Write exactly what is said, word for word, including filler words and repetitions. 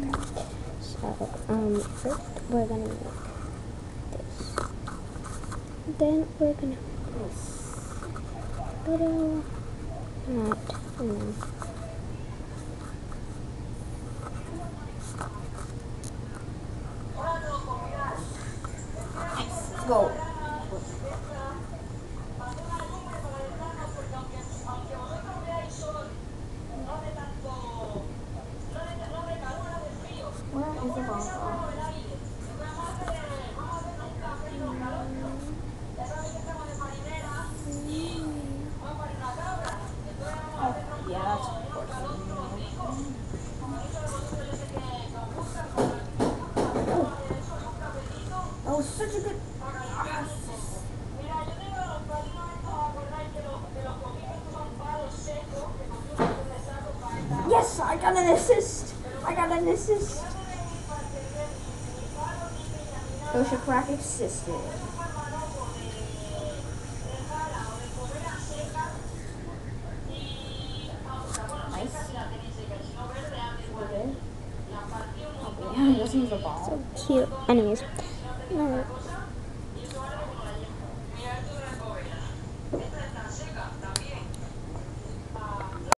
So, um, first we're gonna make this. Then we're gonna make this little knot, and then Go. Where is the ball? Oh, yeah, that's of course. Oh, that was such a good. Yes, I got an assist. I got an assist. Osha Crack assisted. Nice. Okay. Oh, yeah, this is the ball. so cute. Anyways, no,